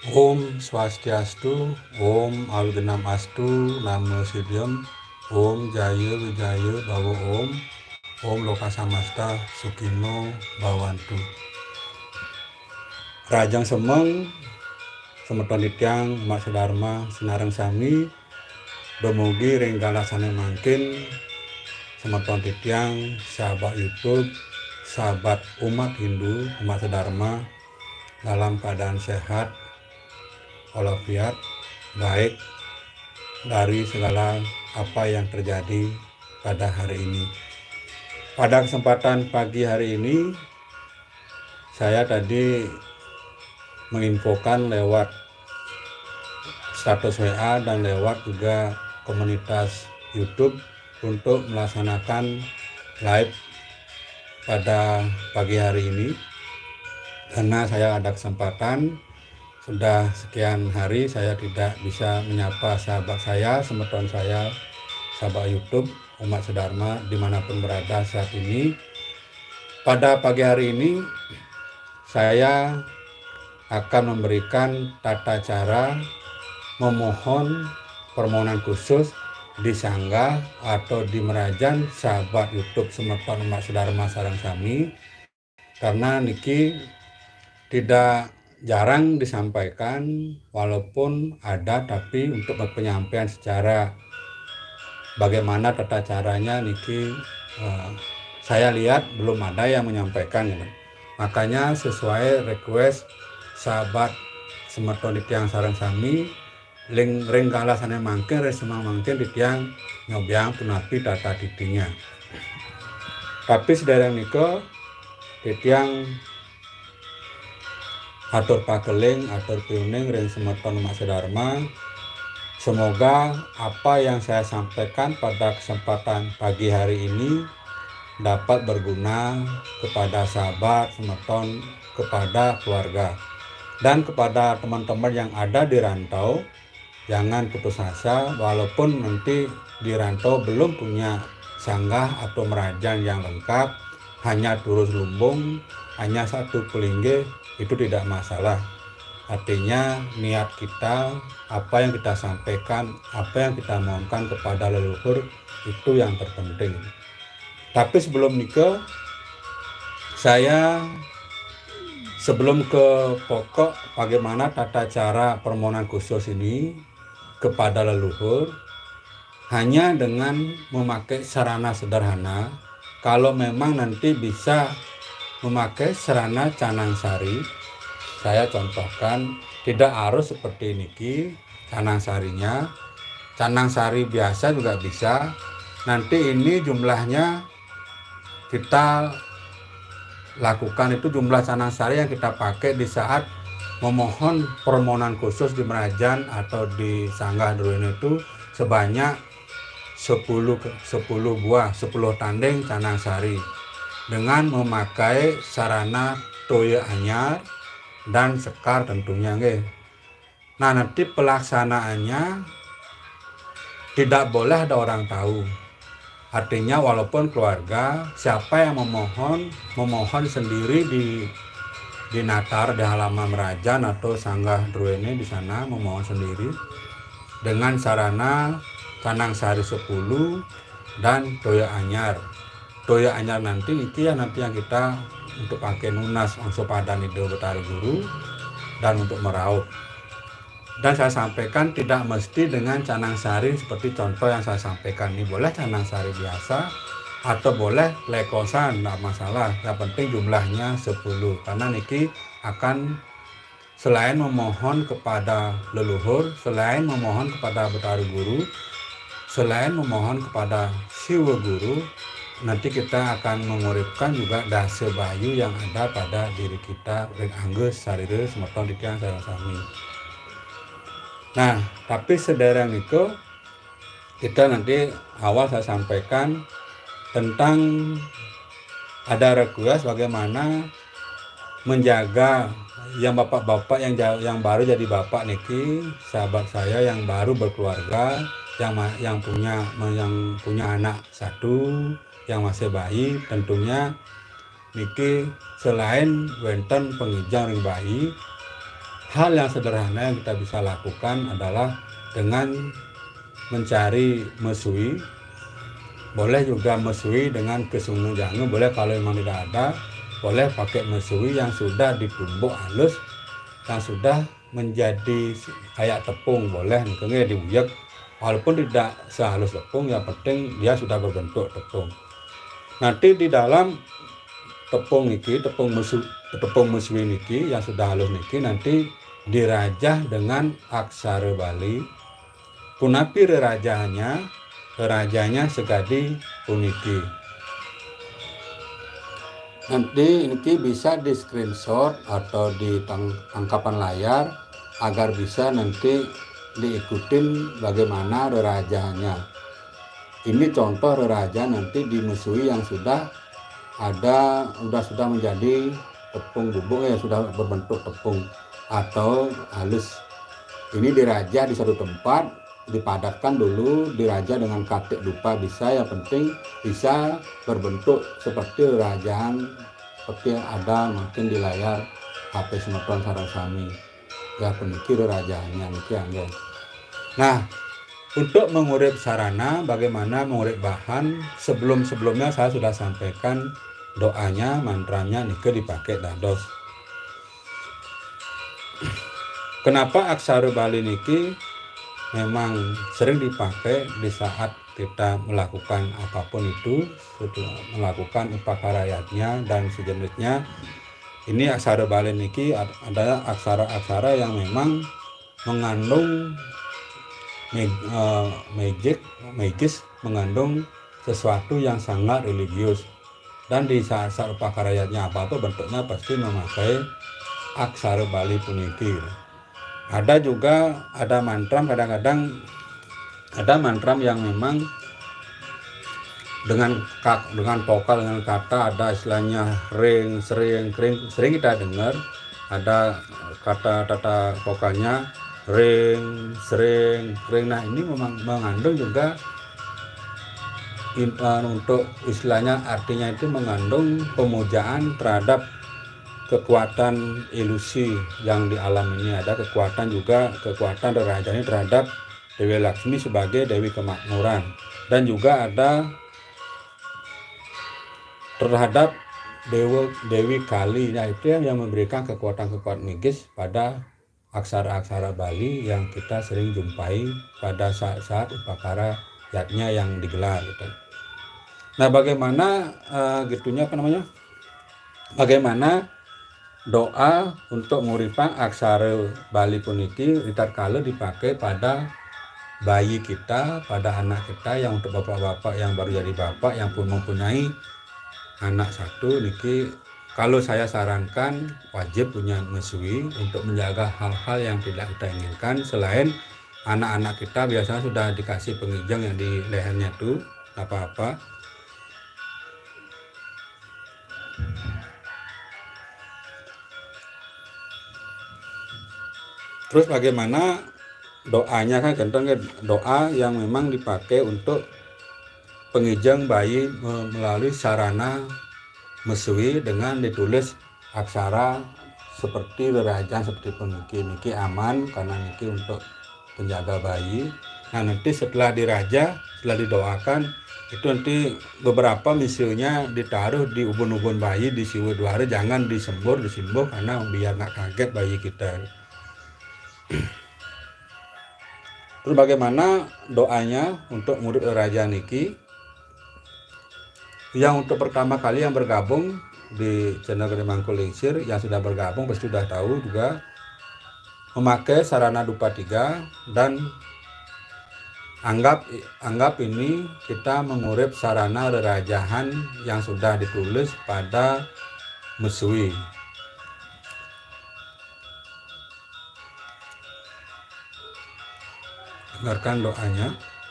Om Swastiastu, Om Awigenam Astu, Namo Siddham, Om Jaya Wijaya Bawa Om Loka Samasta Sukino Bawantu. Rajang Semeng, Semeton Dityang, Umat Sedharma, Senareng Sami, Domugi Renggalasane Mangkin, Semeton Dityang, sahabat YouTube, sahabat umat Hindu, umat Sedharma, dalam keadaan sehat, walafiat, baik dari segala apa yang terjadi pada hari ini. Pada kesempatan pagi hari ini, saya tadi menginfokan lewat status WA dan lewat juga komunitas YouTube untuk melaksanakan live pada pagi hari ini. Karena saya ada kesempatan, sudah sekian hari saya tidak bisa menyapa sahabat saya, semeton saya, sahabat YouTube, umat Sedharma dimanapun berada saat ini. Pada pagi hari ini saya akan memberikan tata cara memohon permohonan khusus di sanggah atau di merajan sahabat YouTube semeton umat Sedharma sareng sami, karena niki tidak jarang disampaikan, walaupun ada, tapi untuk penyampaian secara bagaimana tata caranya niki saya lihat belum ada yang menyampaikan ya. Makanya sesuai request sahabat semeton Dityang sareng sami, ring kalasane mangkin resema mangkin Dityang nyobyang punapi tata titinya. Tapi sedereng nika Dityang atur pakeling, atur piuning ring semeton umat Sedharma. Semoga apa yang saya sampaikan pada kesempatan pagi hari ini dapat berguna kepada sahabat, semeton, kepada keluarga, dan kepada teman-teman yang ada di rantau. Jangan putus asa, walaupun nanti di rantau belum punya sanggah atau merajan yang lengkap, hanya turus lumbung, hanya satu pelingge, itu tidak masalah. Artinya niat kita, apa yang kita sampaikan, apa yang kita mohonkan kepada leluhur, itu yang terpenting. Tapi sebelum nikah, saya sebelum ke pokok bagaimana tata cara permohonan khusus ini kepada leluhur, hanya dengan memakai sarana sederhana. Kalau memang nanti bisa memakai sarana canang sari, saya contohkan, tidak harus seperti niki canang sarinya. Canang sari biasa juga bisa. Nanti ini jumlahnya kita lakukan itu jumlah canang sari yang kita pakai di saat memohon permohonan khusus di merajan atau di sanggah druwene itu sebanyak 10 buah, 10 tandeng canang sari dengan memakai sarana toya anyar dan sekar tentunya nggih. Nah, nanti pelaksanaannya tidak boleh ada orang tahu. Artinya walaupun keluarga, siapa yang memohon sendiri di natar di halaman merajan atau sanggah druwene di sana memohon sendiri dengan sarana canang sari 10 dan toya anyar. Toya anyar nanti itu ya nanti yang kita untuk pakai nunas angso padan itu Betari Guru dan untuk meraup. Dan saya sampaikan tidak mesti dengan canang sari seperti contoh yang saya sampaikan ini. Boleh canang sari biasa atau boleh lekosan, tidak masalah. Yang penting jumlahnya 10. Karena niki akan selain memohon kepada leluhur, selain memohon kepada Betari Guru, selain memohon kepada Siwa Guru, nanti kita akan menguripkan juga dasa bayu yang ada pada diri kita, ring anggus sarire semeton Dityang sareng sami. Nah, tapi sedereng itu kita nanti awal saya sampaikan tentang ada request bagaimana menjaga yang bapak-bapak yang baru jadi bapak niki, sahabat saya yang baru berkeluarga, yang punya anak satu, yang masih bayi, tentunya niki selain wenten pengijang ring bayi, hal yang sederhana yang kita bisa lakukan adalah dengan mencari mesui. Boleh juga mesui dengan kesungu jangan, boleh kalau memang tidak ada, boleh pakai mesui yang sudah ditumbuk halus, yang sudah menjadi kayak tepung, boleh nih diuyek, walaupun tidak sehalus tepung, yang penting dia sudah berbentuk tepung. Nanti di dalam tepung niki, tepung mesui niki yang sudah halus niki nanti dirajah dengan aksara Bali. Punapi rajanya segadi puniki. Nanti ini bisa di screenshot atau di tangkapan layar agar bisa nanti diikutin bagaimana rerajanya. Ini contoh reraja nanti di mesui yang sudah ada, sudah menjadi tepung bubuk ya, sudah berbentuk tepung atau halus. Ini diraja di satu tempat, dipadatkan dulu, diraja dengan katik dupa bisa, yang penting bisa berbentuk seperti rajaan seperti yang ada mungkin di layar HP smartphone Sarasami ya, penikir rajanya ya. Nah, untuk mengurip sarana, bagaimana mengurip bahan, sebelumnya saya sudah sampaikan doanya, mantranya nike dipakai dados. Kenapa aksara Bali niki memang sering dipakai di saat kita melakukan apapun itu, melakukan upakarayatnya dan sejenisnya. Ini aksara Bali niki adalah aksara-aksara yang memang mengandung magis, mengandung sesuatu yang sangat religius. Dan di saat-saat upakarayatnya apa-apa bentuknya pasti memakai aksara Bali puniki. Ada juga ada mantram, kadang-kadang ada mantram yang memang dengan vokal, dengan kata, ada istilahnya ring, sering kita dengar, ada kata vokalnya ring, sering. Nah, ini memang mengandung juga untuk istilahnya, artinya itu mengandung pemujaan terhadap kekuatan ilusi yang di alam ini. Ada kekuatan rerajanya terhadap Dewi Laksmi sebagai Dewi Kemakmuran, dan juga ada terhadap Dewi Kali. Nah, itu yang memberikan kekuatan magis pada aksara-aksara Bali yang kita sering jumpai pada saat upakara yatnya yang digelar gitu. Nah, bagaimana bagaimana doa untuk nguripang aksara Bali puniki tatkala dipakai pada bayi kita, pada anak kita, yang untuk bapak-bapak yang baru jadi bapak yang pun mempunyai anak satu niki, kalau saya sarankan wajib punya mesui untuk menjaga hal-hal yang tidak kita inginkan. Selain anak-anak kita biasanya sudah dikasih pengijang yang di lehernya tuh apa-apa. Terus bagaimana doanya, kan doa yang memang dipakai untuk pengijang bayi melalui sarana mesui dengan ditulis aksara seperti rerajaan seperti niki aman karena niki untuk penjaga bayi. Nah, nanti setelah diraja, setelah didoakan, itu nanti beberapa misinya ditaruh di ubun-ubun bayi di siwa duara, jangan disimbuh karena biar nggak kaget bayi kita. Terus bagaimana doanya untuk murid raja niki? Yang untuk pertama kali yang bergabung di channel Gede Mangku Lingsir, yang sudah bergabung pasti sudah tahu juga memakai sarana dupa 3, dan anggap ini kita mengurip sarana rerajahan yang sudah ditulis pada mesui. Dengarkan doanya.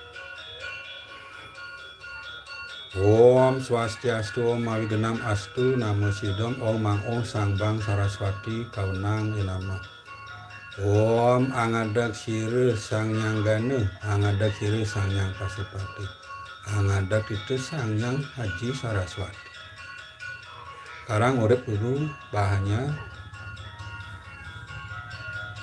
Om Swastiastu, Om Mawigenam Astu, Namo Sidom, Om Mang Om Sangbang Saraswati Kaunang Inama. Om Angadak Sire Sang Nyanggane, Angadak Sire Sang Nyang Pasupati, Angadak itu Sang Nyang Haji Saraswati. Sekarang urip dulu bahannya.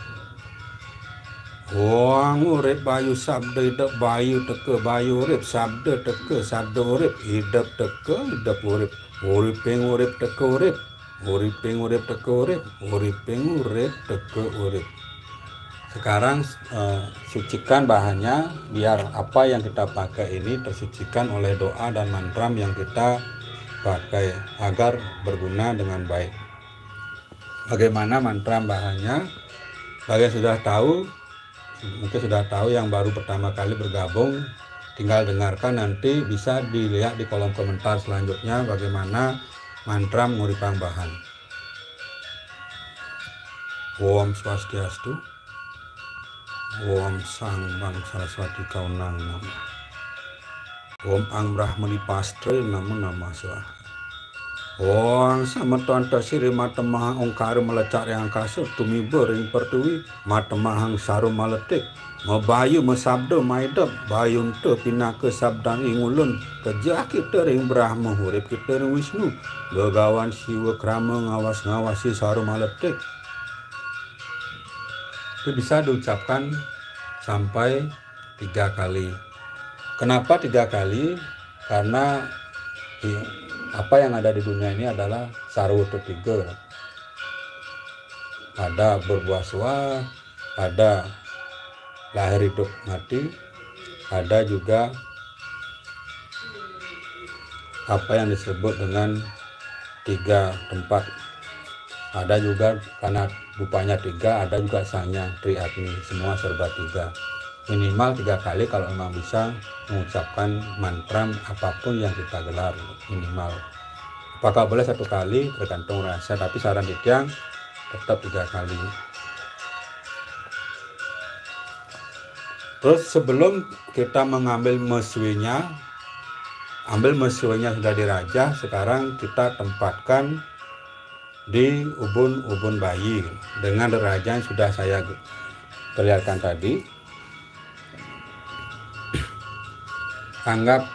Wong urip bayu sabda hidup bayu teke bayu urip sabda teke sabda urip hidup teke hidup urip uriping urip teke urip uriping urip teke urip uriping urip teke urip. Sekarang sucikan bahannya biar apa yang kita pakai ini tersucikan oleh doa dan mantra yang kita pakai agar berguna dengan baik. Bagaimana mantra bahannya? Bagi sudah tahu, mungkin sudah tahu, yang baru pertama kali bergabung tinggal dengarkan, nanti bisa dilihat di kolom komentar selanjutnya bagaimana mantra nguripang bahan. Om Swastiastu, Om Sang Bang Saraswati Kaunang Nama, Om Ang Brahmani Pastre Namo Nama Swaha, Om Samatanta Siri Matemahang Ongkara Melecak Yang Kasut Tumiba Ring Pertuwi Matemahang Saru Maletik Mabayu Mesabda Maidap Bayunta Pinaka Sabdang Ingulun Kerja kita Ring Brahma Hurip kita Ring Wisnu Begawan Siwa Krama Ngawas-ngawasi Saru Maletik. Itu bisa diucapkan sampai 3 kali. Kenapa 3 kali? Karena apa yang ada di dunia ini adalah sarwata 3. Ada berbuah suah, ada lahir hidup mati, ada juga apa yang disebut dengan 3 tempat. Ada juga karena rupanya 3, ada juga sanya Tri Agni, semua serba 3. Minimal 3 kali kalau memang bisa mengucapkan mantra apapun yang kita gelar, minimal. Apakah boleh 1 kali tergantung rasa, tapi saran Dityang tetap 3 kali. Terus sebelum kita mengambil meswinya, ambil meswinya sudah dirajah, sekarang kita tempatkan di ubun-ubun bayi dengan derajat yang sudah saya perlihatkan tadi. Anggap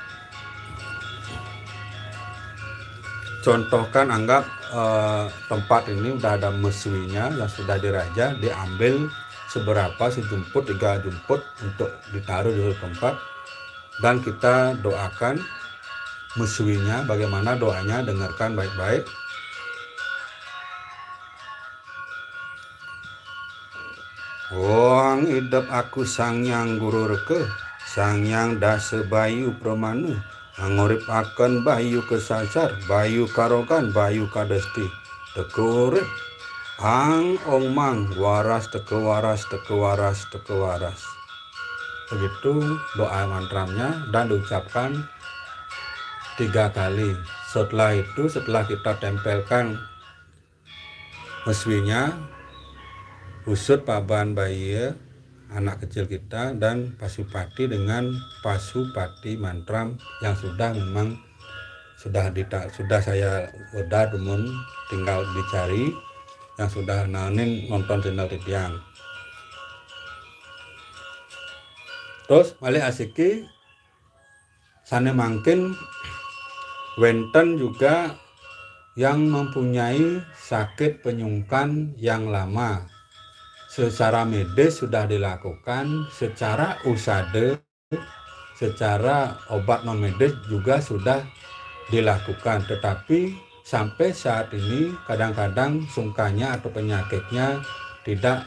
tempat ini udah ada meswinya yang sudah dirajah, diambil seberapa, sejumput 3 jumput untuk ditaruh di tempat, dan kita doakan meswinya. Bagaimana doanya? Dengarkan baik-baik. Wong idep aku sangyang guru reke, sangyang dasa bayu pramana, angurip akan bayu kesasar, bayu karokan, bayu kadesti, teke urip, ang ong mang, waras teke waras, teke waras, teke waras. Begitu doa mantranya dan diucapkan 3 kali. Setelah itu, setelah kita tempelkan meswinya, usut paban bayi anak kecil kita dan pasupati dengan pasupati mantra yang memang sudah saya udah demun, tinggal dicari yang sudah nonton channel Dityang. Terus malih asiki sane mangkin wenten juga yang mempunyai sakit penyungkan yang lama. Secara medis sudah dilakukan, secara usade, secara obat non medis juga sudah dilakukan, tetapi sampai saat ini kadang-kadang sungkannya atau penyakitnya tidak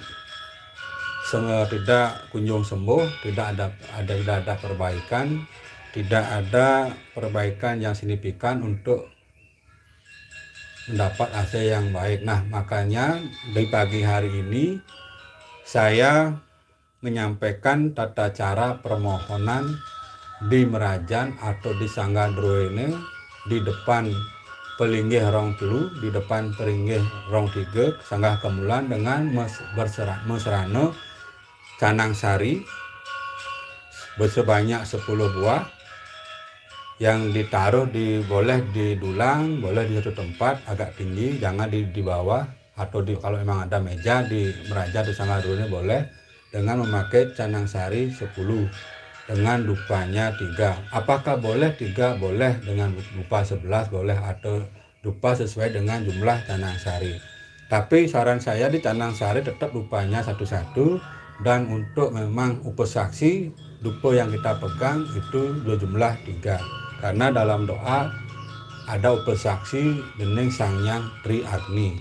kunjung sembuh, tidak ada perbaikan, tidak ada perbaikan yang signifikan untuk mendapat hasil yang baik. Nah, makanya di pagi hari ini saya menyampaikan tata cara permohonan di Merajan atau di Sangga Drowene, di depan Pelinggih Rong Telu, di depan Pelinggih Rong 3, Sanggah Kemulan, dengan mesrano canang sari sebanyak 10 buah yang ditaruh boleh di dulang, boleh di satu tempat agak tinggi, jangan di bawah, atau kalau memang ada meja di Meraja di Sangga Drowene boleh, dengan memakai canang sari 10 dengan dupanya 3. Apakah boleh 3? Boleh, dengan dupa 11 boleh, atau dupa sesuai dengan jumlah canang sari. Tapi saran saya di canang sari tetap dupanya satu-satu, Dan untuk memang upasaksi dupa yang kita pegang itu berjumlah 3, karena dalam doa ada upasaksi dening Sang Hyang Tri Agni.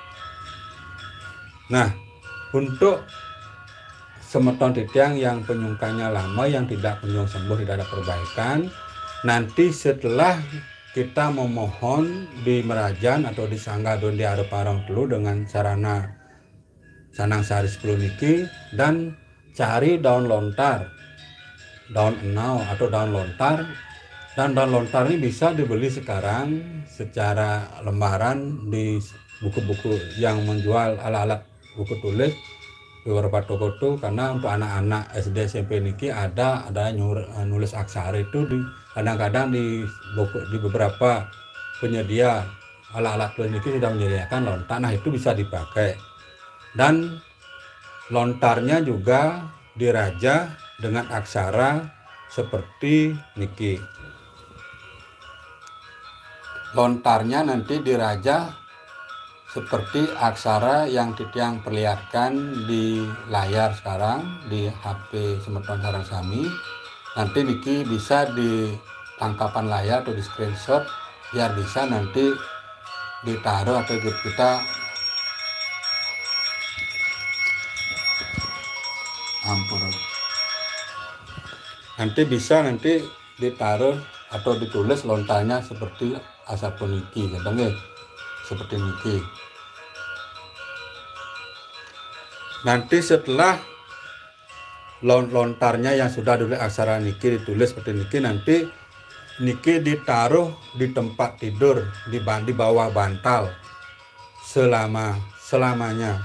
Nah, untuk semeton titiang yang penyungkanya lama, yang tidak kunjung sembuh, tidak ada perbaikan, nanti setelah kita memohon di Merajan atau di Sangga Don di Areparang dulu dengan sarana Sanang Sari 10 niki, dan cari daun lontar, daun enau atau daun lontar. Dan daun lontar ini bisa dibeli sekarang secara lembaran di buku-buku yang menjual alat-alat buku tulis di beberapa toko itu, karena untuk anak-anak SD SMP niki ada nulis aksara itu kadang-kadang di beberapa penyedia alat-alat tulis niki sudah menyediakan lontar. Nah, itu bisa dipakai. Dan lontarnya juga dirajah dengan aksara seperti niki. Lontarnya nanti dirajah seperti aksara yang titiang perlihatkan di layar sekarang di HP Semeton Sarang Sami. Nanti niki bisa di tangkapan layar atau di screenshot biar bisa nanti ditaruh atau kita nanti bisa ditaruh atau ditulis lontarnya seperti asapun niki, kadang seperti niki. Nanti setelah lontarnya yang sudah ditulis aksara niki ditulis seperti niki, nanti niki ditaruh di tempat tidur di bawah bantal selamanya.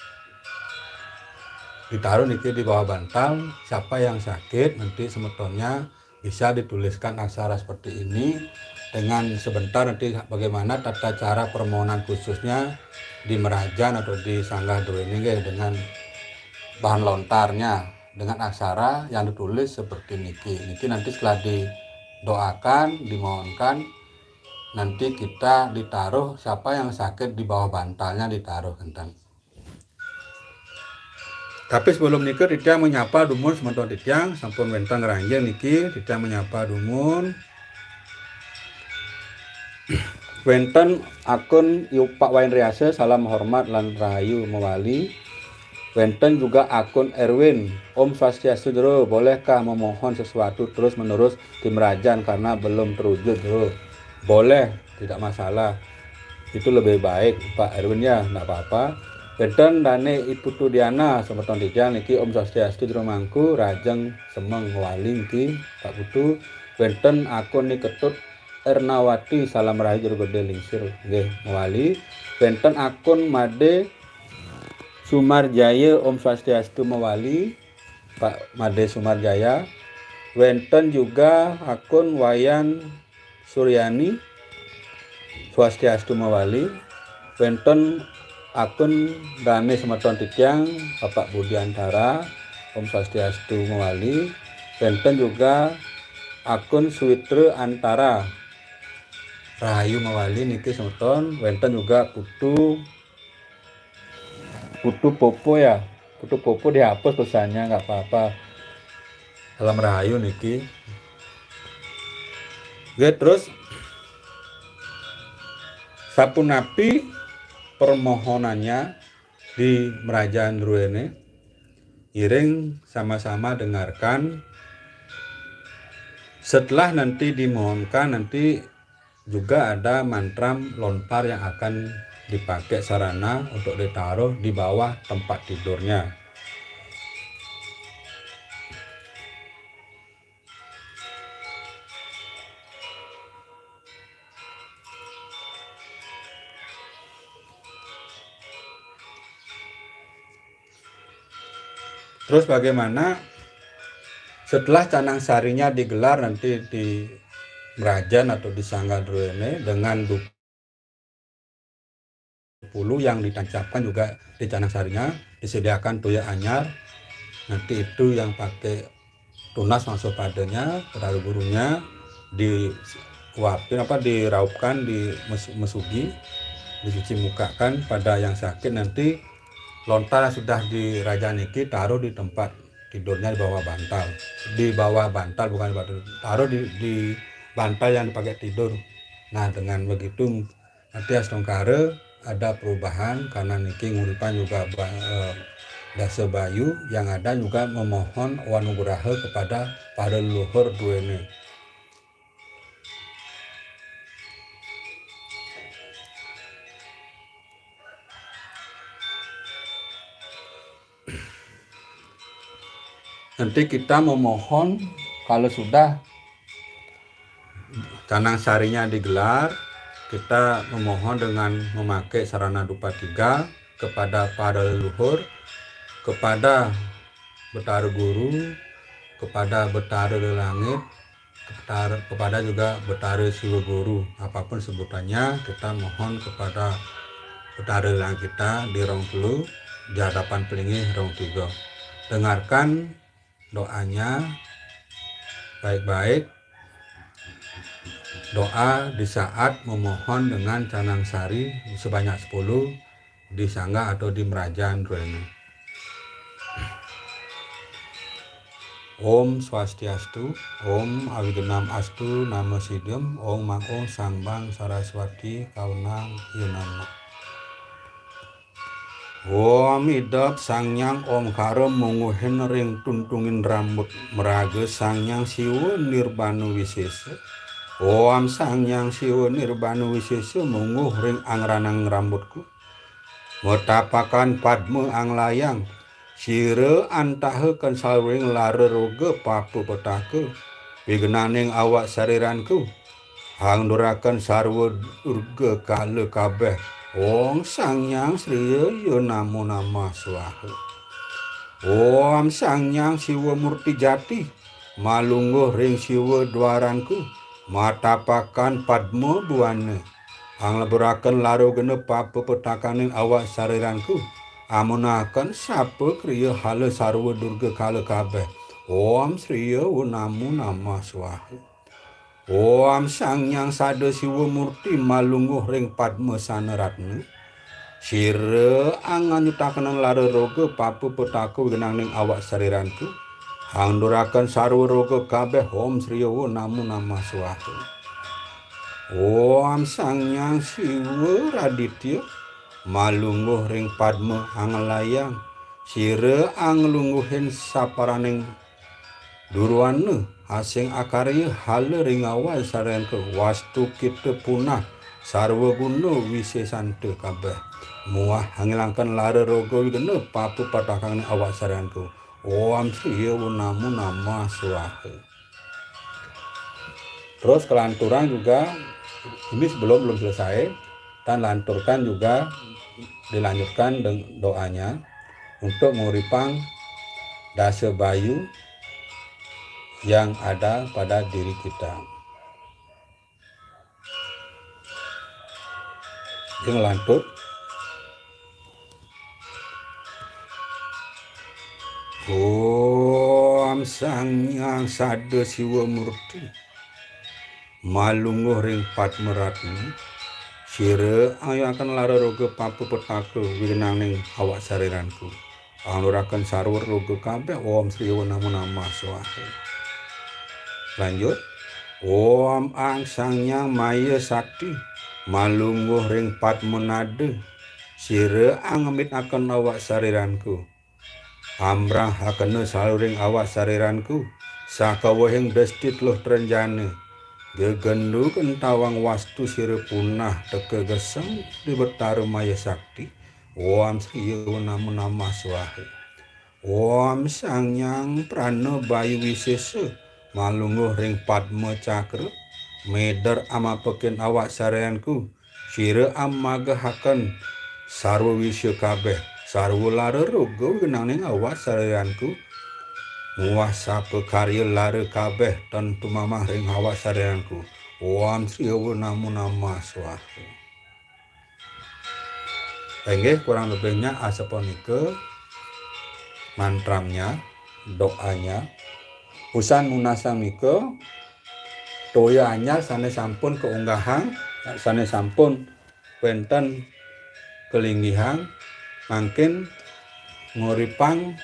Ditaruh niki di bawah bantal. Siapa yang sakit nanti semetonnya bisa dituliskan aksara seperti ini dengan sebentar nanti bagaimana tata cara permohonan khususnya di Merajan atau di Sanggah Dro ini dengan bahan lontarnya dengan aksara yang ditulis seperti niki. Niki nanti setelah didoakan, dimohonkan, nanti kita ditaruh siapa yang sakit di bawah bantalnya ditaruh genteng. Tapi sebelum niki titiang menyapa dumun semeton titiang sampun wenten ngranjing niki titiang menyapa dumun. Wenten akun Pak Wain Riase salam hormat lan rahayu mewali. Wenten juga akun Erwin Om Swastiastu Dro, bolehkah memohon sesuatu terus menerus di Merajan karena belum terwujud Dro? Boleh, tidak masalah, itu lebih baik Pak Erwin ya, enggak apa-apa. Wenten dane Ibu Tudiana semeton titiang niki Om Swastiastu Dro mangku rajeng semeng wali niki Pak Putu. Wenten akun Niketut Ernawati salam rahayu jero gede lingsir nggih mewali. Wenten akun Made Sumarjaya Om Swastiastu mewali Pak Made Sumarjaya. Wenten juga akun Wayan Suryani Swastiastu mewali. Wenten akun Dane semeton titiang Bapak Budiantara Om Swastiastu mewali. Wenten juga akun Suwitra Antara rahayu mewali niki semeton. Wenten juga Putu Popo ya, Putu Popo dihapus pesannya nggak apa-apa, salam rahayu niki. Oke, terus sapunapi permohonannya di Merajan Ruene, iring sama-sama dengarkan. Setelah nanti dimohonkan, nanti juga ada mantram lontar yang akan dipakai sarana untuk ditaruh di bawah tempat tidurnya. Terus bagaimana setelah canang sarinya digelar nanti di Merajan atau di Sangga Druene dengan 20 yang ditancapkan juga di canang sarinya, disediakan tuya anyar, nanti itu yang pakai tunas masuk padanya pedaru gurunya diraupkan, di mesugi, dicuci mukakan pada yang sakit. Nanti lontar yang sudah dirajang niki taruh di tempat tidurnya di bawah bantal bukan di bantal, taruh di bantal yang dipakai tidur. Nah dengan begitu nanti astungkara ada perubahan karena niki nguripan juga dasa bayu yang ada juga memohon wanugraha kepada para leluhur duene. Nanti kita memohon kalau sudah canang sarinya digelar, kita memohon dengan memakai sarana dupa tiga kepada para leluhur, kepada Betara Guru, kepada Betara Langit, kepada juga Betara Siwa Guru. Apapun sebutannya, kita mohon kepada Betara Langit kita di rong telu, di hadapan pelingih rong tiga. Dengarkan doanya baik-baik. Doa di saat memohon dengan canang sari sebanyak 10 di sangga atau di merajan duene. Om Swastiastu, Om Awigenam Astu, Namo Siddham, Om Mangong Sangbang Saraswati Kaunang Yunama. Om idap sangyang Om Karo munguhin ring tuntungin rambut meraga sangyang siwa nirbanu wisesa. Om sangyang siwa nirbanu wisesa munguh ring angranang rambutku. Metapakan padma ang layang sira antahaken sawring lara roga papa petaka wigenaning awak sariranku hangduraken sarwa durga kala kabeh. Om sangyang sriya ya namo namah swaha. Om sangyang siwa murti jati malungguh ring siwa dwaranku matapakan padma buana angleburaken laro genep papa petakaning awak sariranku amunaken sapa kriya hala sarwa durga kala kabeh. Om sriya namo namah swaha. Om sangyang sada siwa murti malungguh ring padma sanaratna sira anganyutaken lara roga papa petaka wigenaning awak sariranku hangduraken sarwa roga kabeh. Om sriya namo namah swaha. Om sangyang siwa raditya malungguh ring padma anglayang sira anglungguhin saparaning durwana asing akarya hala ring awak sariranku wastu kita punah sarwa guna wisesanta kabeh muah ngilangkan lara roga wigena papa patakang awak sariranku. Om sriya namo namah swaha. Terus kelanturan juga ini belum selesai, dan lanturkan juga dilanjutkan dengan doanya untuk menguripang dasa bayu yang ada pada diri kita. Yang lantur. Om sangyang sada siwa murti malungguh ring padma ratna sira ayaken lara roga papa petaka wigenaning awak sariranku angluraken sarwa roga kabeh. Om sriya namo namah swaha. Lanjut. Om ang sangyang maya sakti malungguh ring padma nada sira angemitaken awak sariranku amrah akena saluring awak sariranku sakawehing desti tluh trenjana gegendu kentawang wastu sira punah teka geseng di Betara Maya Sakti. Om sriya namo namah swaha. Om sangyang prana bayu wisesa malungguh ring padma cakra meder amapekin awak sariranku sira amagahaken sarwa wisya kabeh sarwa lara roga wigenaning awak sariranku muah sapa karya lara kabeh tan tumamah ring awak sariranku. Om sriya namo namah swaha. Enggih kurang lebihnya asapunika mantramnya, doanya. Usan munasamika toya anyar sanes sampun keunggahan, sanes sampun wenten kelinggihan mangkin nguripang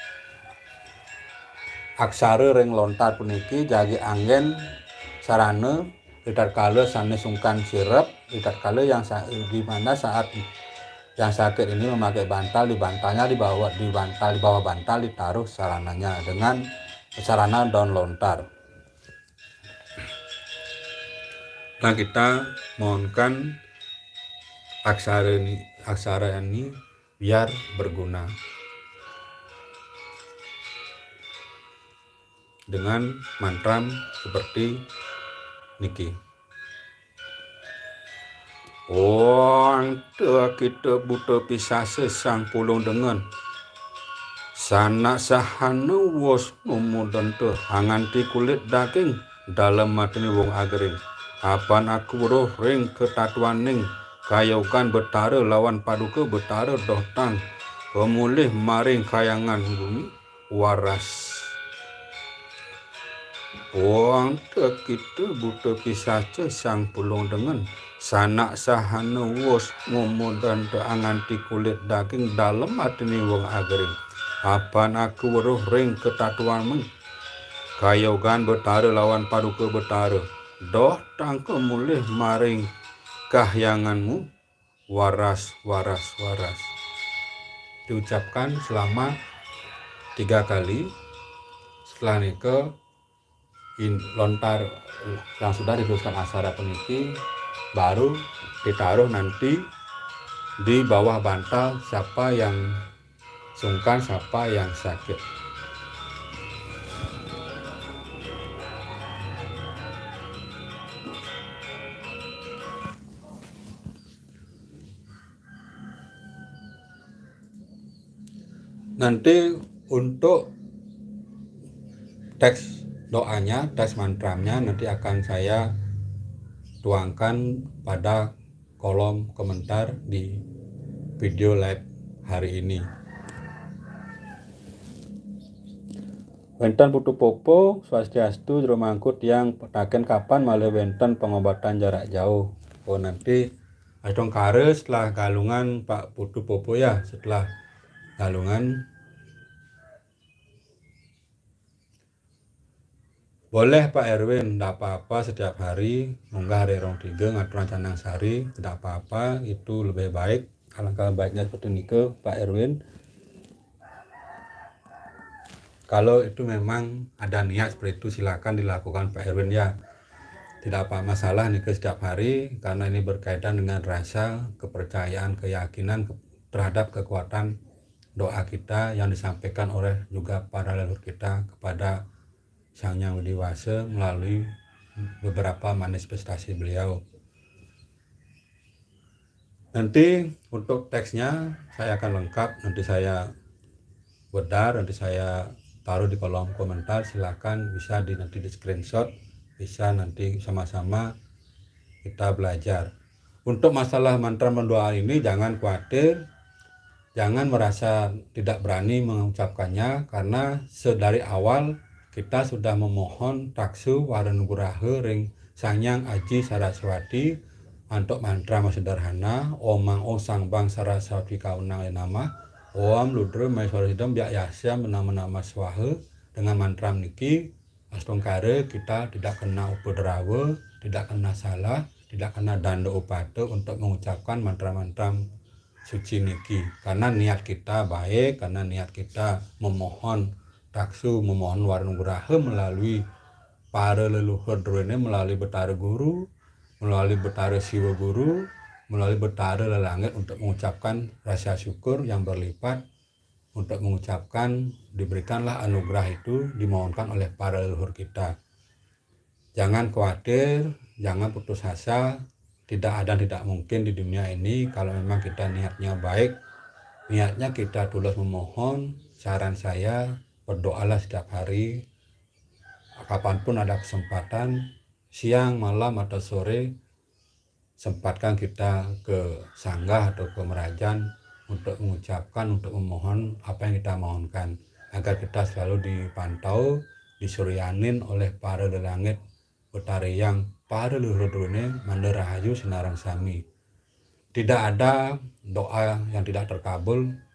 aksara ring lontar puniki jagi anggen sarana tatkala sanes sungkan sirep, tatkala yang di mana saat yang sakit ini memakai bantal, di bawah bantal ditaruh sarananya dengan sarana daun lontar. Nah, kita mohonkan aksara ini biar berguna dengan mantra seperti niki. Kita buta pisah sesang pulung dengan sanak sahana wos ngumudan tu hanganti kulit daging dalam matini wong agering. Apan aku roh ring ketatuaning kayokan betara lawan paduka betara dotang pemulih maring kayangan bumi waras. Kita buta pisah sang pulung dengan sanak sahana wos ngumudan tu hanganti kulit daging dalam matini wong agering. Apan aku roh ring ketatuaning kayokan betara lawan paduka betara doh tangke mulih maring kahyanganmu waras. Diucapkan selama 3 kali. Setelah nike lontar yang sudah dituliskan aksara puniki baru ditaruh nanti di bawah bantal siapa yang sungkan, siapa yang sakit. Nanti untuk teks doanya, teks mantranya nanti akan saya tuangkan pada kolom komentar di video live hari ini. Wenten putu popo swastiastu jero mangkut yang petaken kapan malih wenten pengobatan jarak jauh. Nanti adong kare setelah galungan Pak Putu Popo ya, setelah galungan boleh Pak Erwin, tidak apa-apa setiap hari munggah hari 23 ngaturan Canang Sari, tidak apa-apa, itu lebih baik. Alangkah baiknya seperti nike Pak Erwin. Kalau itu memang ada niat seperti itu silakan dilakukan Pak Erwin ya. Tidak apa masalah nike setiap hari karena ini berkaitan dengan rasa kepercayaan, keyakinan terhadap kekuatan doa kita yang disampaikan oleh juga para leluhur kita kepada Sang Yang Widi Wase melalui beberapa manifestasi beliau. Nanti untuk teksnya saya akan lengkap, nanti saya bedar, nanti saya taruh di kolom komentar, silakan bisa nanti di screenshot, bisa nanti sama-sama kita belajar. Untuk masalah mantra mendoa ini jangan khawatir, jangan merasa tidak berani mengucapkannya karena sedari awal kita sudah memohon taksu waranuguraha ring Sangyang Aji Saraswati untuk mantra sederhana Omang Om Sang Bang Saraswati Kaunang Nama Om Ludra Maiswaridam Byak Yasya Menama Swaha. Dengan mantra niki astungkare kita tidak kena upoderawa, tidak kena salah, tidak kena danda upata untuk mengucapkan mantra-mantra suci niki karena niat kita baik, karena niat kita memohon taksu, memohon waranuguraha melalui para leluhur ini, melalui Betara Guru, melalui Betara Siwa Guru, melalui Betara Lelangit untuk mengucapkan rasa syukur yang berlipat, untuk mengucapkan diberikanlah anugerah itu dimohonkan oleh para leluhur kita. Jangan khawatir, jangan putus asa, tidak ada tidak mungkin di dunia ini kalau memang kita niatnya baik, niatnya kita tulus memohon. Saran saya berdoalah setiap hari, kapanpun ada kesempatan, siang, malam atau sore, sempatkan kita ke sanggah atau ke merajan untuk mengucapkan, untuk memohon apa yang kita mohonkan, agar kita selalu dipantau, disuryanin oleh para lelangit utari yang para leluhur ini mandarahayu sinarang sami. Tidak ada doa yang tidak terkabul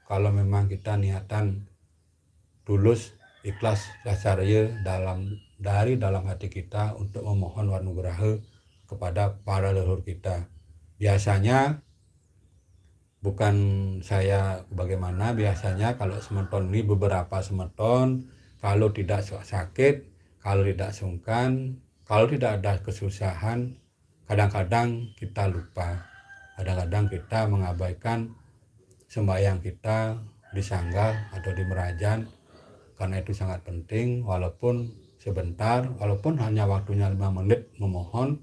kalau memang kita niatan tulus ikhlas sacarya dari dalam hati kita untuk memohon wanugraha kepada para leluhur kita. Biasanya bukan saya bagaimana, biasanya kalau semeton ini beberapa semeton kalau tidak sakit, kalau tidak sungkan, kalau tidak ada kesusahan, kadang-kadang kita lupa, kadang-kadang kita mengabaikan sembahyang kita di sanggar atau di merajan, karena itu sangat penting. Walaupun sebentar, walaupun hanya waktunya 5 menit memohon,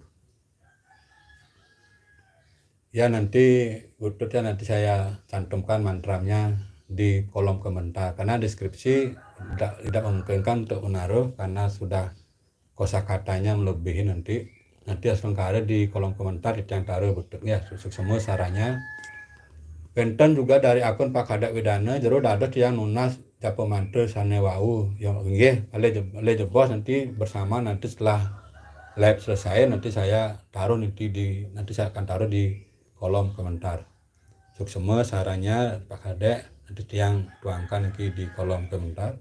ya nanti berikutnya nanti saya cantumkan mantranya di kolom komentar, karena deskripsi tidak memungkinkan untuk menaruh karena sudah kosakatanya melebihi. Nanti langsung di kolom komentar yang taruh bentuknya susuk semua sarannya. Benten juga dari akun Pak Kadek Widana jero dados yang nunas japo mantu sane wau yang nggih ale jebos nanti bersama, nanti setelah live selesai nanti saya taruh nanti saya akan taruh di kolom komentar. Semua sarannya Pak Kadek nanti yang tuangkan di kolom komentar.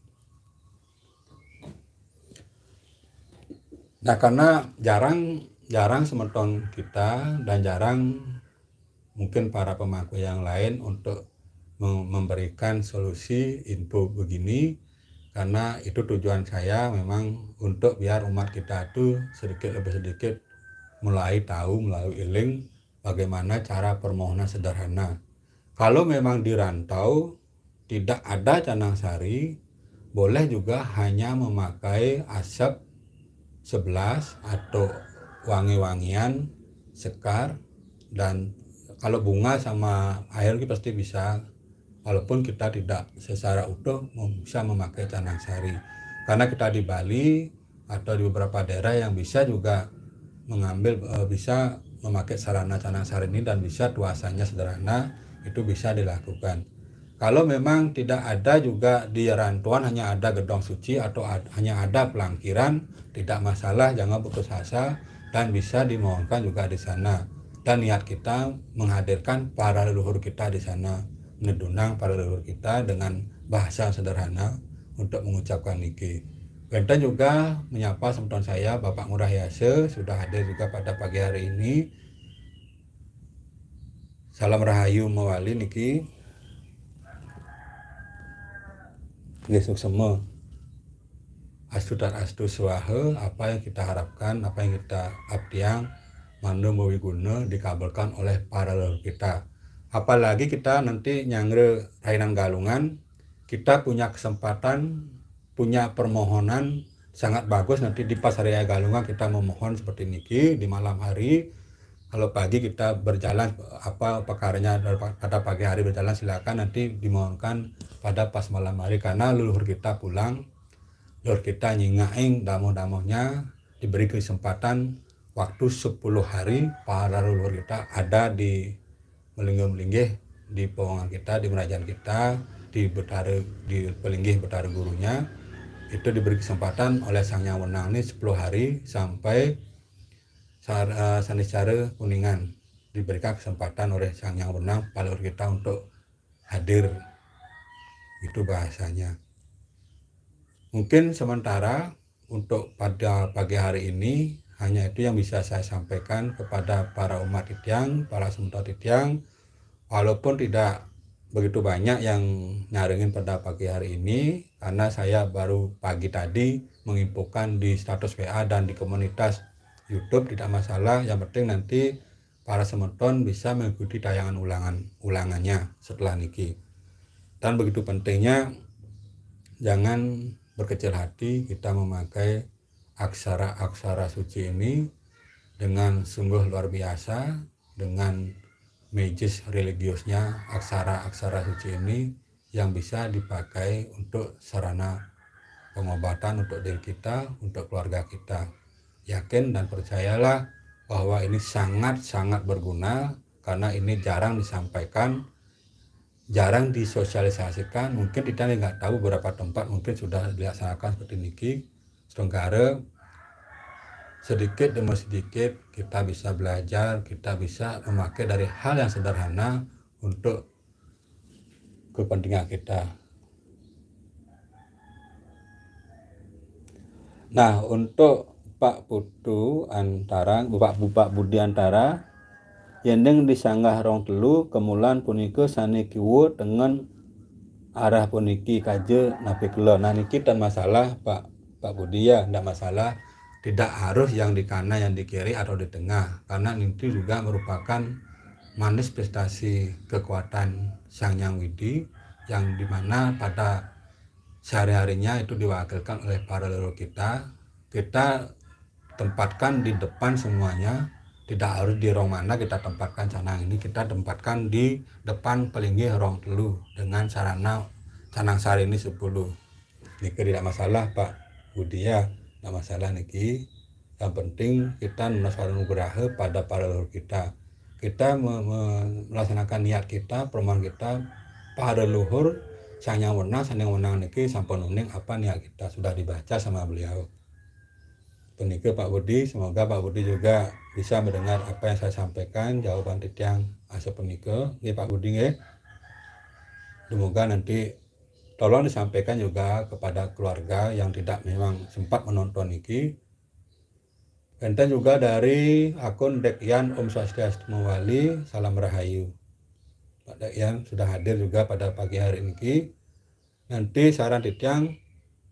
Nah, karena jarang semeton kita dan jarang mungkin para pemangku yang lain untuk memberikan solusi info begini, karena itu tujuan saya memang untuk biar umat kita itu sedikit lebih sedikit mulai tahu, melalui iling bagaimana cara permohonan sederhana. Kalau memang di rantau tidak ada canang sari, boleh juga hanya memakai asap 11 atau wangi-wangian, sekar, dan kalau bunga sama air kita pasti bisa, walaupun kita tidak secara utuh bisa memakai canang sari. Karena kita di Bali atau di beberapa daerah yang bisa juga mengambil, bisa memakai sarana canang sari ini dan bisa tuasannya sederhana, itu bisa dilakukan. Kalau memang tidak ada juga di rantauan hanya ada gedong suci atau hanya ada pelangkiran, tidak masalah, jangan putus asa dan bisa dimohonkan juga di sana. Dan niat kita menghadirkan para leluhur kita di sana, menedunang para leluhur kita dengan bahasa sederhana untuk mengucapkan niki. Benten juga menyapa semeton saya Bapak Ngurah Yase sudah hadir juga pada pagi hari ini. Salam rahayu mawali niki. Nggih semua. Astu dan astu swaha, apa yang kita harapkan, apa yang kita abdiang Mando Mawiguna dikabulkan oleh para leluhur kita. Apalagi kita nanti nyangre Rainan Galungan, kita punya kesempatan, punya permohonan sangat bagus nanti di pas Raya Galungan kita memohon seperti niki di malam hari. Kalau pagi kita berjalan apa perkaranya pada pagi hari berjalan, silakan nanti dimohonkan pada pas malam hari, karena leluhur kita pulang, leluhur kita nyingaing damoh-damohnya diberi kesempatan waktu 10 hari para leluhur kita ada di melinggih-melinggih di powongan kita, di merajan kita, di pelinggih Betara Gurunya. Itu diberi kesempatan oleh Sang Yang Wenang ini 10 hari sampai Sanicara Kuningan, diberikan kesempatan oleh Sang Yang Wenang para leluhur kita untuk hadir. Itu bahasanya. Mungkin sementara untuk pada pagi hari ini hanya itu yang bisa saya sampaikan kepada para umat Titiang, para semeton Titiang. Walaupun tidak begitu banyak yang nyaringin pada pagi hari ini, karena saya baru pagi tadi menginfokan di status WA dan di komunitas YouTube, tidak masalah. Yang penting nanti para semeton bisa mengikuti tayangan ulangannya setelah niki. Dan begitu pentingnya jangan berkecil hati kita memakai aksara-aksara suci ini dengan sungguh luar biasa, dengan magis religiusnya aksara-aksara suci ini yang bisa dipakai untuk sarana pengobatan untuk diri kita, untuk keluarga kita. Yakin dan percayalah bahwa ini sangat-sangat berguna, karena ini jarang disampaikan, jarang disosialisasikan. Mungkin kita nggak tahu beberapa tempat mungkin sudah dilaksanakan seperti niki. Setenggara sedikit demi sedikit kita bisa belajar, kita bisa memakai dari hal yang sederhana untuk kepentingan kita. Nah, untuk Pak Putu antara Bapak Budi antara yendeng disanggah rong telu kemulan punika sane kiwa dengan arah puniki kaje napi kula. Nah niki tan masalah Pak Budi ya, ndak masalah, tidak harus yang di kanan yang di kiri atau di tengah, karena itu juga merupakan manifestasi kekuatan Sang Hyang Widi yang dimana pada sehari-harinya itu diwakilkan oleh para leluhur kita. Kita tempatkan di depan semuanya, tidak harus di rong mana kita tempatkan canang ini, kita tempatkan di depan pelinggi rong telu dengan sarana canang sari ini 10. Niki tidak masalah Pak Budi ya, tidak masalah niki. Yang penting kita menasihati nugraha pada para leluhur kita. Kita melaksanakan niat kita, permohonan kita para leluhur Sang Hyang Wenang niki sampun uning apa niat kita sudah dibaca sama beliau. Penike Pak Budi, semoga Pak Budi juga bisa mendengar apa yang saya sampaikan, jawaban titiang asa penike. Nggih Pak Budi nggih. Semoga nanti tolong disampaikan juga kepada keluarga yang tidak memang sempat menonton niki. Enten juga dari akun Dekyan Om Swastiastu Mawali, salam rahayu. Pak Dekyan sudah hadir juga pada pagi hari ini. Nanti saran titiang,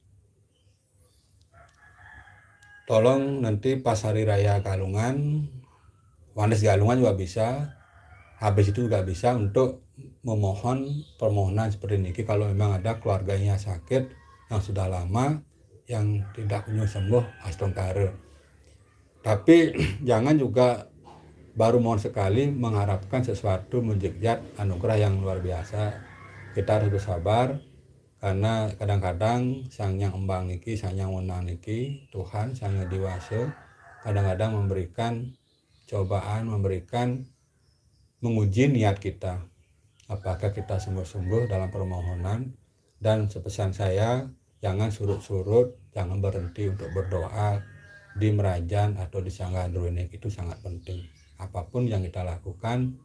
tolong nanti pas hari raya Galungan, Wanes Galungan juga bisa, habis itu juga bisa untuk memohon permohonan seperti ini. Kalau memang ada keluarganya sakit yang sudah lama, yang tidak kunjung sembuh astongkare. Tapi jangan juga baru mohon sekali mengharapkan sesuatu mujizat anugerah yang luar biasa. Kita harus bersabar karena kadang-kadang Sang Hyang Embang niki, Sang Hyang Wenang niki, Tuhan Sang Hyang Dewasa kadang-kadang memberikan cobaan, menguji niat kita. Apakah kita sungguh-sungguh dalam permohonan, dan sepesan saya jangan surut-surut, jangan berhenti untuk berdoa di Merajan atau di Sanggahan Ruinek, itu sangat penting. Apapun yang kita lakukan,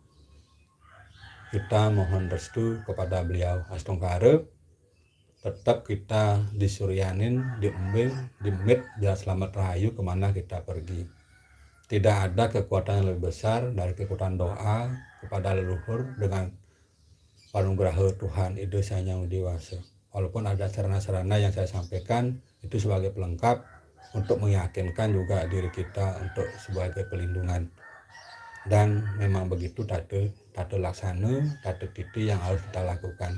kita mohon restu kepada beliau astongkare, tetap kita disuryanin, diemit biar selamat rahayu kemana kita pergi. Tidak ada kekuatan yang lebih besar dari kekuatan doa kepada leluhur dengan anugerah Tuhan itu Sang Hyang Dewasa. Walaupun ada sarana-sarana yang saya sampaikan itu sebagai pelengkap untuk meyakinkan juga diri kita untuk sebagai pelindungan. Dan memang begitu tata laksana, tata titi yang harus kita lakukan.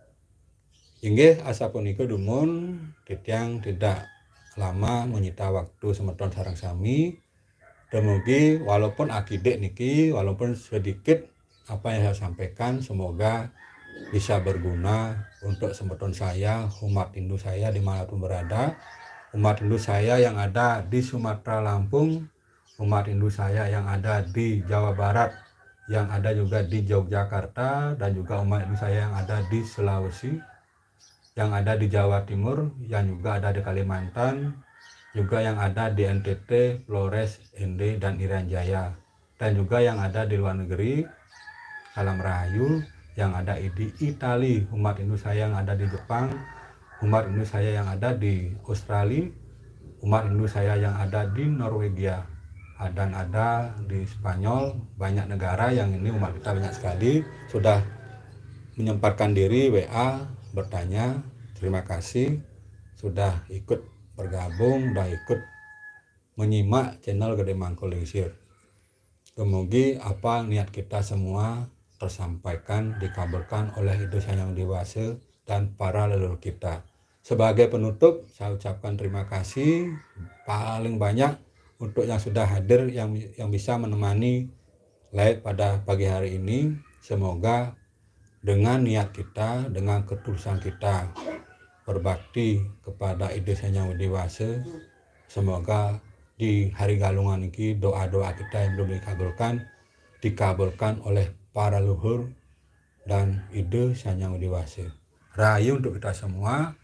Inggih asa punika dumun titiang tidak lama menyita waktu semeton sareng sami. Dumugi walaupun akidik niki, walaupun sedikit apa yang saya sampaikan, semoga bisa berguna untuk semeton saya, umat Hindu saya dimanapun berada, umat Hindu saya yang ada di Sumatera Lampung, umat Hindu saya yang ada di Jawa Barat, yang ada juga di Yogyakarta, dan juga umat Hindu saya yang ada di Sulawesi, yang ada di Jawa Timur, yang juga ada di Kalimantan, juga yang ada di NTT, Flores, ND, dan Irian Jaya, dan juga yang ada di luar negeri, salam rahayu, yang ada di Italia, umat Hindu saya yang ada di Jepang, umat Hindu saya yang ada di Australia, umat Hindu saya yang ada di Norwegia, dan ada di Spanyol. Banyak negara yang ini umat kita banyak sekali sudah menyempatkan diri WA bertanya. Terima kasih sudah ikut bergabung, sudah ikut menyimak channel Gede Mangkul Lingsir. Semoga apa niat kita semua tersampaikan, dikabulkan oleh Ibu Sang Hyang Dewasa dan para leluhur kita. Sebagai penutup, saya ucapkan terima kasih paling banyak untuk yang sudah hadir, yang bisa menemani live pada pagi hari ini. Semoga dengan niat kita, dengan ketulusan kita berbakti kepada Ibu Sang Hyang Dewasa, semoga di hari Galungan ini doa-doa kita yang belum dikabulkan oleh para leluhur dan Ibu Sang Hyang Dewasa. Rahayu untuk kita semua.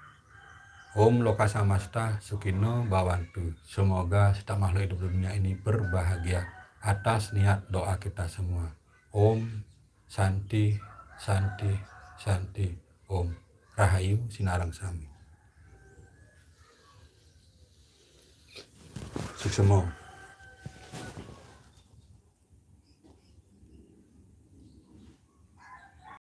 Om Loka Samasta Sukino Bawantu. Semoga setiap makhluk hidup di dunia ini berbahagia atas niat doa kita semua. Om Santi Santi Santi Om Rahayu Sinarang Sami Suksemo.